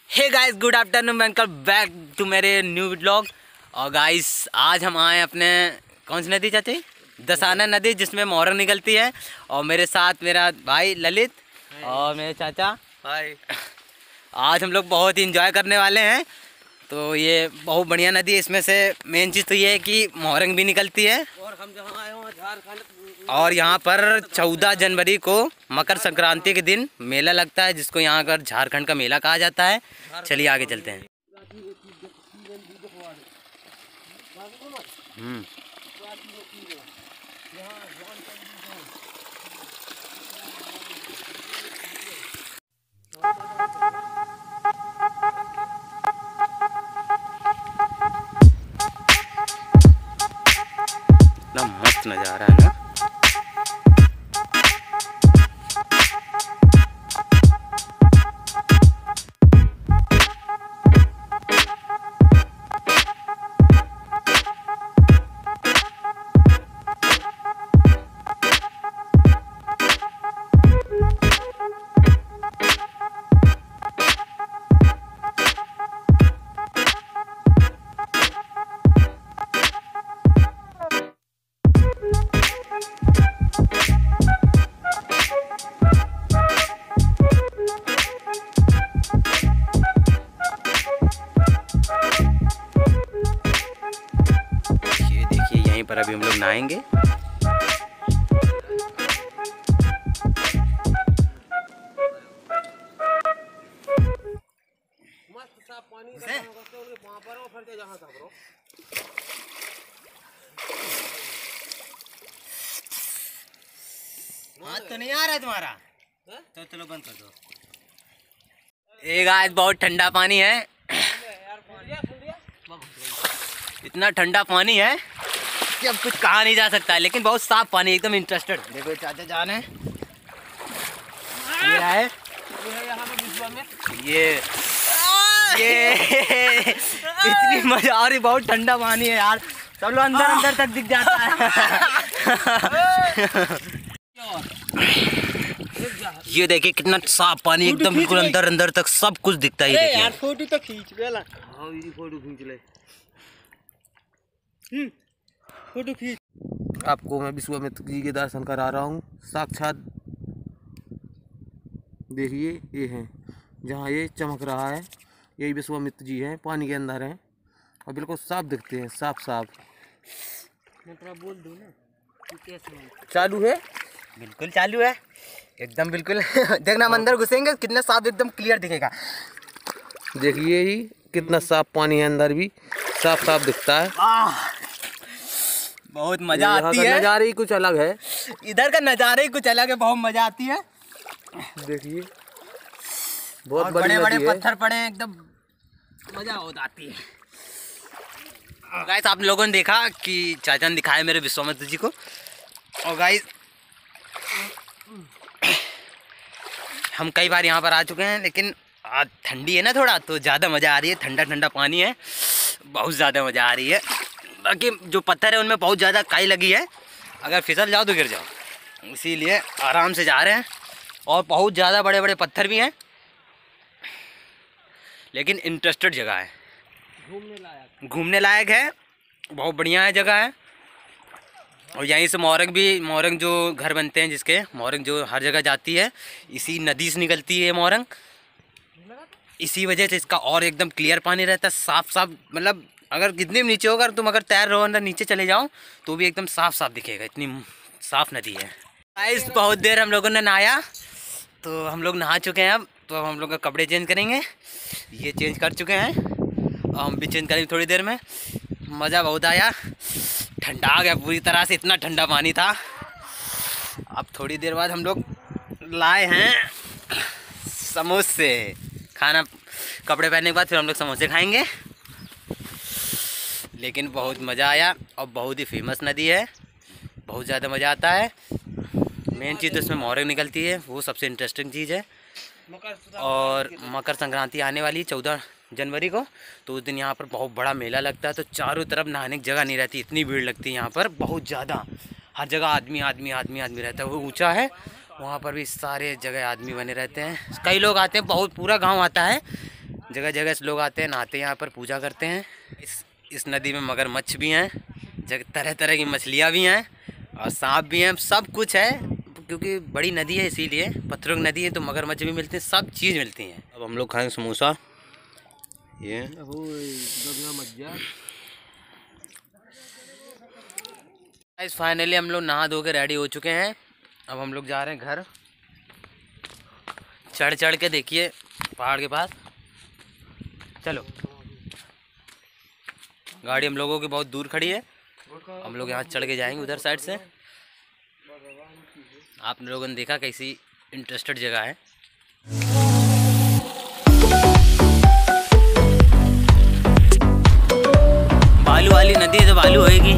Hey guys, good afternoon, welcome back to मेरे new vlog. और guys आज हम आए अपने कौन सी नदी चाची? दसाना नदी, जिसमें मोरंग निकलती है। और मेरे साथ मेरा भाई ललित और मेरे चाचा। हाय। आज हम लोग बहुत ही इंजॉय करने वाले हैं। तो ये बहुत बढ़िया नदी है। इसमें से मेन चीज़ तो ये है कि मोरंग भी निकलती है। और हम जहाँ आए हो झारखंड, और यहाँ पर 14 जनवरी को मकर संक्रांति के दिन मेला लगता है, जिसको यहाँ पर झारखंड का मेला कहा जाता है। चलिए आगे चलते हैं। इतना मस्त नज़ारा है ना। पर अभी हम लोग नहाएंगे। मस्त साफ पानी वहाँ पर फिर जहाँ था ब्रो। हाथ तो नहीं आ रहा है तुम्हारा? तो चलो बंद कर दो। एक आज बहुत ठंडा पानी है। इतना ठंडा पानी है कि अब कुछ कहा नहीं जा सकता, लेकिन बहुत साफ पानी, एकदम इंटरेस्टेड। देखो चाचा जान है, ये है ये इतनी मजा आ रही, बहुत ठंडा पानी है यार। सब लोग अंदर अंदर तक दिख जाता है। ये देखिए कितना साफ पानी, एकदम बिल्कुल अंदर अंदर तक सब कुछ दिखता है। ये देखिए फोटो तो खींच लेला। हां ये फोटो खींच ले। फोटो खींच। आपको मैं विश्वामित्र जी के दर्शन करा रहा हूँ साक्षात। देखिए ये है जहाँ ये चमक रहा है, यही विश्वामित्र जी हैं, पानी के अंदर हैं और बिल्कुल साफ दिखते हैं, साफ साफ। बोल दो ना चालू है? बिल्कुल चालू है, एकदम बिल्कुल। देखना हम अंदर घुसेंगे कितना साफ, एकदम क्लियर दिखेगा। देखिए ही कितना साफ पानी है, अंदर भी साफ साफ दिखता है। बहुत मजा आती है। नज़ारा ही कुछ अलग है, इधर का नज़ारा ही कुछ अलग है, बहुत मजा आती है। देखिए बहुत बड़े बड़े पत्थर पड़े हैं, एकदम मजा हो आती है। गाइस आप लोगों ने देखा कि चाचा ने दिखाया मेरे विश्वामित्र जी को। और गाइस हम कई बार यहाँ पर आ चुके हैं, लेकिन आज ठंडी है ना थोड़ा, तो ज़्यादा मज़ा आ रही है। ठंडा ठंडा पानी है, बहुत ज़्यादा मज़ा आ रही है। बाकी जो पत्थर है उनमें बहुत ज़्यादा काई लगी है, अगर फिसल जाओ तो गिर जाओ, इसीलिए आराम से जा रहे हैं। और बहुत ज़्यादा बड़े बड़े पत्थर भी हैं, लेकिन इंटरेस्टेड जगह है, घूमने लायक है, बहुत बढ़िया है जगह है। और यहीं से मोरंग जो घर बनते हैं, जिसके मोरंग जो हर जगह जाती है, इसी नदी से निकलती है मोरंग। इसी वजह से इसका और एकदम क्लियर पानी रहता है, साफ साफ। मतलब अगर कितने भी नीचे हो, अगर तुम अगर तैर रहो अंदर नीचे चले जाओ तो भी एकदम साफ साफ दिखेगा, इतनी साफ नदी है। गाइस बहुत देर हम लोगों ने नहाया, तो हम लोग नहा चुके हैं। अब तो हम लोग का कपड़े चेंज करेंगे, ये चेंज कर चुके हैं और हम भी चेंज करेंगे थोड़ी देर में। मज़ा बहुत आया, ठंडा आ गया पूरी तरह से, इतना ठंडा पानी था। अब थोड़ी देर बाद हम लोग लाए हैं समोसे खाना। कपड़े पहनने के बाद फिर हम लोग समोसे खाएंगे। लेकिन बहुत मज़ा आया और बहुत ही फेमस नदी है, बहुत ज़्यादा मज़ा आता है। मेन चीज़ तो इसमें मोरंग निकलती है, वो सबसे इंटरेस्टिंग चीज़ है। और मकर संक्रांति आने वाली 14 जनवरी को, तो उस दिन यहाँ पर बहुत बड़ा मेला लगता है। तो चारों तरफ नहाने की जगह नहीं रहती, इतनी भीड़ लगती है यहाँ पर, बहुत ज़्यादा। हर जगह आदमी आदमी आदमी आदमी रहता है। वो ऊंचा है, वहाँ पर भी सारे जगह आदमी बने रहते हैं। कई लोग आते हैं, बहुत पूरा गांव आता है जगह जगह से लोग आते हैं, नहाते हैं, यहाँ पर पूजा करते हैं। इस नदी में मगरमच्छ भी हैं, तरह तरह की मछलियाँ भी हैं और सांप भी हैं, सब कुछ है क्योंकि बड़ी नदी है, इसीलिए पत्थरों की नदी है तो मगरमच्छ भी मिलते हैं, सब चीज़ मिलती हैं। अब हम लोग खाएंगे समोसा। ये गाइस फाइनली हम लोग नहा धो के रेडी हो चुके हैं। अब हम लोग जा रहे हैं घर। चढ़ चढ़ के देखिए पहाड़ के पास। चलो, गाड़ी हम लोगों की बहुत दूर खड़ी है, हम लोग यहाँ चढ़ के जाएंगे उधर साइड से। आप लोगों ने देखा कैसी इंटरेस्टेड जगह है। बालू वाली नदी है तो बालू होएगी।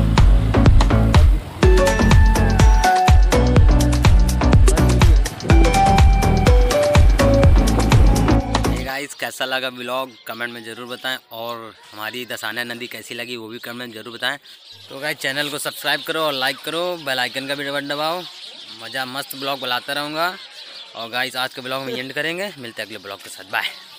कैसा लगा ब्लॉग कमेंट में ज़रूर बताएं और हमारी दसाना नदी कैसी लगी वो भी कमेंट में ज़रूर बताएं। तो गाइस चैनल को सब्सक्राइब करो और लाइक करो, बेल आइकन का भी बटन दबाओ। मज़ा मस्त ब्लॉग बुलाता रहूँगा। और गाइस आज के ब्लॉग में एंड करेंगे, मिलते हैं अगले ब्लॉग के साथ। बाय।